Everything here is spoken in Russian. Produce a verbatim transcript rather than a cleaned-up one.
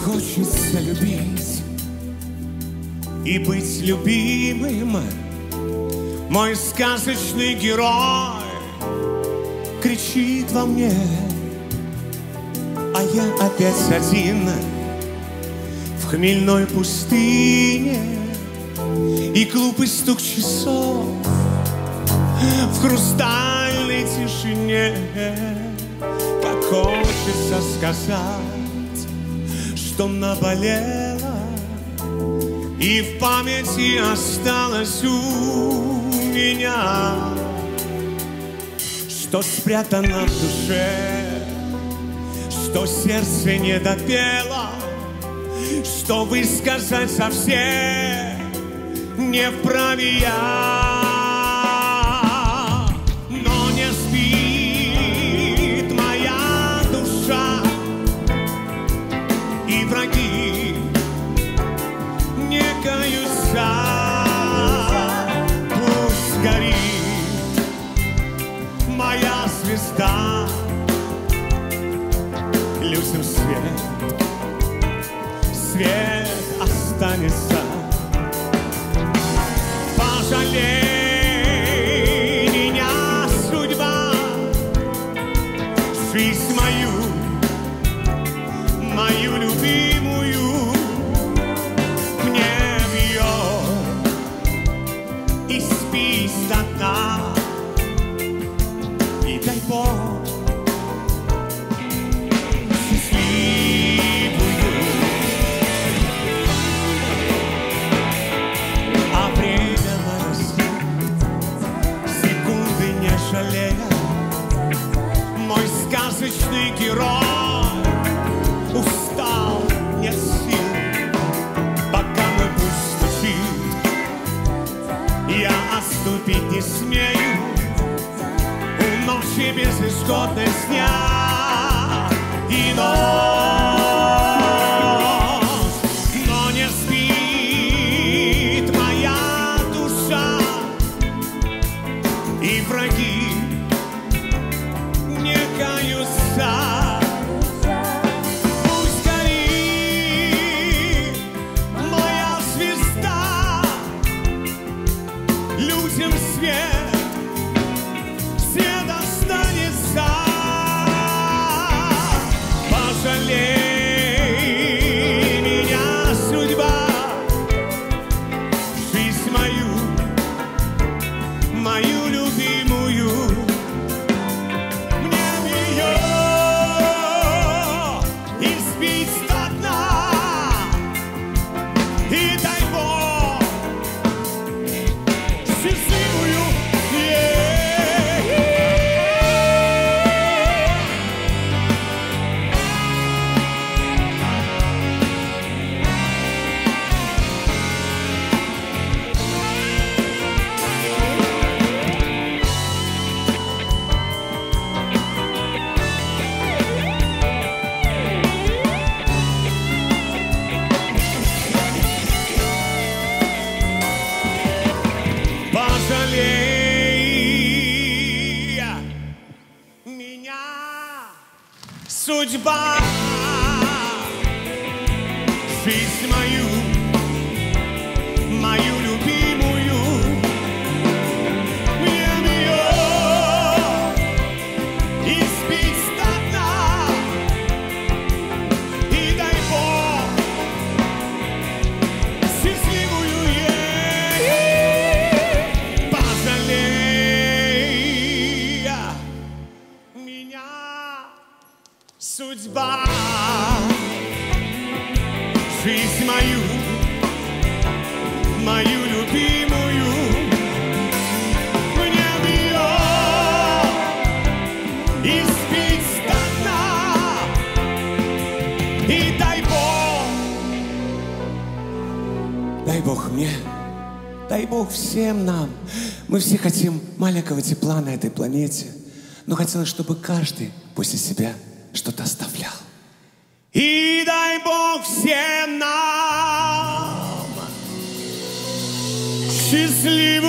хочется любить и быть любимым. Мой сказочный герой кричит во мне, а я опять один в хмельной пустыне. И глупый стук часов в хрустальной тишине. Как хочется сказать, что наболело и в памяти осталось у меня, что спрятано в душе, что сердце не допело, что высказать совсем не вправе я. Но не спит моя душа, и враги не каются. Пусть горит моя звезда, людям свет, свет останется. Пожалей меня, судьба, жизнь мою, мою любимую мне бьет и спит до дна. И дай Бог счастливую, а время жалея. Мой сказочный герой устал, нет сил, пока мой путь стучит. Я отступить не смею у ночи безысходной дня и ночь. Но не спит моя душа, и враги не каются. Пусть горит моя звезда, людям свет, свет останется. Пожалей меня, судьба, жизнь мою, мою любимую мне бьет и спит до дна. И дай Бог счастливую, пожалей меня, судьба, жизнь мою, мою любимую мне бьет и спит до дна. И дай Бог счастливую ей. Пожалей меня, судьба, жизнь мою, мою любимую мне бьет и спит до дна. И дай Бог, дай Бог мне, дай Бог всем нам. Мы все хотим маленького тепла на этой планете, но хотелось, чтобы каждый после себя что-то оставлял. И дай Бог всем нам счастливым